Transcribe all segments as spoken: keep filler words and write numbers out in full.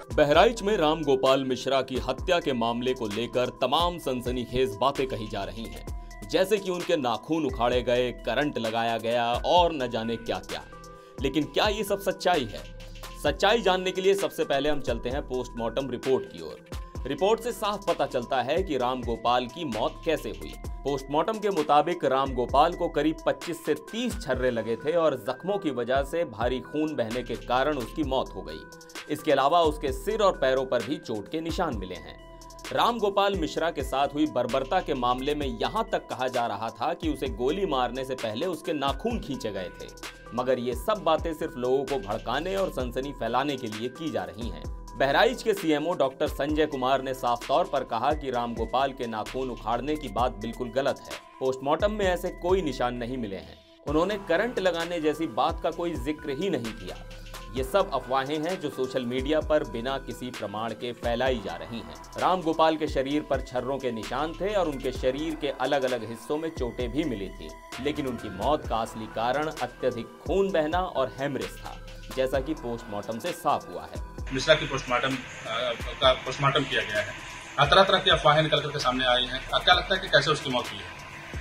बहराइच में राम गोपाल मिश्रा की हत्या के मामले को लेकर तमाम सनसनीखेज बातें कही जा रही हैं, जैसे कि उनके नाखून उखाड़े गए, करंट लगाया गया और न जाने क्या क्या। लेकिन क्या ये सब सच्चाई है? सच्चाई जानने के लिए सबसे पहले हम चलते हैं पोस्टमार्टम रिपोर्ट की ओर। रिपोर्ट से साफ पता चलता है कि राम गोपाल की मौत कैसे हुई। पोस्टमार्टम के मुताबिक राम गोपाल को करीब पच्चीस से तीस छर्रे लगे थे और जख्मों की वजह से भारी खून बहने के कारण उसकी मौत हो गई। इसके अलावा उसके सिर और पैरों पर भी चोट के निशान मिले हैं। राम गोपाल मिश्रा के साथ हुई बर्बरता के मामले में यहां तक कहा जा रहा था कि उसे गोली मारने से पहले उसके नाखून खींचे गए थे, मगर ये सब बातें सिर्फ लोगों को भड़काने और सनसनी फैलाने के लिए की जा रही हैं। बहराइच के सीएमओ डॉक्टर संजय कुमार ने साफ तौर पर कहा कि राम गोपाल के नाखून उखाड़ने की बात बिल्कुल गलत है। पोस्टमार्टम में ऐसे कोई निशान नहीं मिले हैं। उन्होंने करंट लगाने जैसी बात का कोई जिक्र ही नहीं किया। ये सब अफवाहें हैं जो सोशल मीडिया पर बिना किसी प्रमाण के फैलाई जा रही हैं। राम गोपाल के शरीर पर छर्रों के निशान थे और उनके शरीर के अलग अलग हिस्सों में चोटें भी मिली थी, लेकिन उनकी मौत का असली कारण अत्यधिक खून बहना और हेमरेज था, जैसा कि पोस्टमार्टम से साफ हुआ है। मिश्रा की पोस्टमार्टम का पोस्टमार्टम किया गया है। तरह तरह की अफवाहें निकल करके सामने आई हैं। क्या लगता है कि कैसे उसकी मौत हुई है?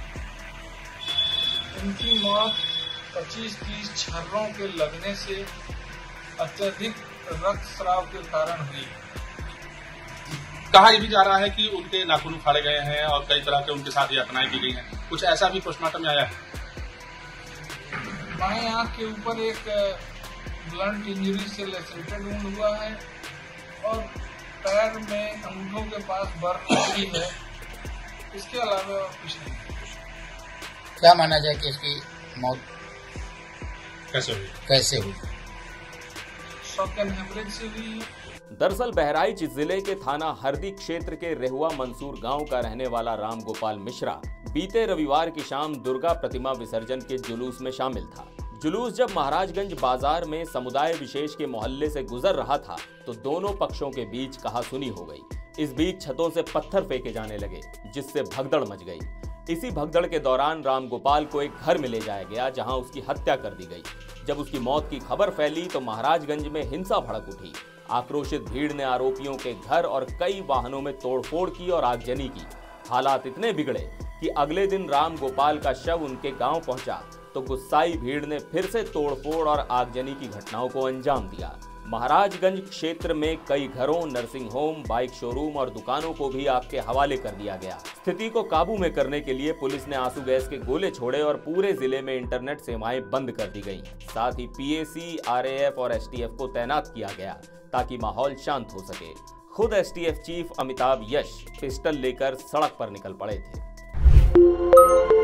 उनकी मौत पच्चीस तीस छर्रों के लगने से अत्यधिक रक्तस्राव के कारण हुई। कहा यह भी जा रहा है कि उनके नाखून उखाड़े गए हैं और कई तरह के उनके साथ यातनाएं की गई हैं। कुछ ऐसा भी पोस्टमार्टम में आया है? बाएं आंख के ऊपर एक ब्लंट इंजरी से लैसेरेटेड वुंड हुआ है और पैर में अंगूठों के पास बर्न लगी है। इसके अलावा कुछ नहीं। क्या माना जाए कि इसकी मौत कैसे हुई? कैसे हुई? शॉक एंड हेमरेज से हुई। दरअसल बहराइच जिले के थाना हरदी क्षेत्र के रेहुआ मंसूर गांव का रहने वाला राम गोपाल मिश्रा बीते रविवार की शाम दुर्गा प्रतिमा विसर्जन के जुलूस में शामिल था। जुलूस जब महाराजगंज बाजार में समुदाय विशेष के मोहल्ले से गुजर रहा था तो दोनों पक्षों के बीच कहासुनी हो गई। इस बीच छतों से पत्थर फेंके जाने लगे, जिससे भगदड़ मच गई। इसी भगदड़ के दौरान राम गोपाल को एक घर में ले जाया गया, जहां उसकी हत्या कर दी गई। जब उसकी मौत की खबर फैली तो महाराजगंज में हिंसा भड़क उठी। आक्रोशित भीड़ ने आरोपियों के घर और कई वाहनों में तोड़फोड़ की और आगजनी की। हालात इतने बिगड़े कि अगले दिन राम गोपाल का शव उनके गांव पहुंचा तो गुस्साई भीड़ ने फिर से तोड़फोड़ और आगजनी की घटनाओं को अंजाम दिया। महाराजगंज क्षेत्र में कई घरों, नर्सिंग होम, बाइक शोरूम और दुकानों को भी आग के हवाले कर दिया गया। स्थिति को काबू में करने के लिए पुलिस ने आंसू गैस के गोले छोड़े और पूरे जिले में इंटरनेट सेवाएं बंद कर दी गईं। साथ ही पीएसी, आरएएफ और एसटीएफ को तैनात किया गया ताकि माहौल शांत हो सके। खुद STF chief Amitabh Yash pistol लेकर सड़क पर निकल पड़े थे।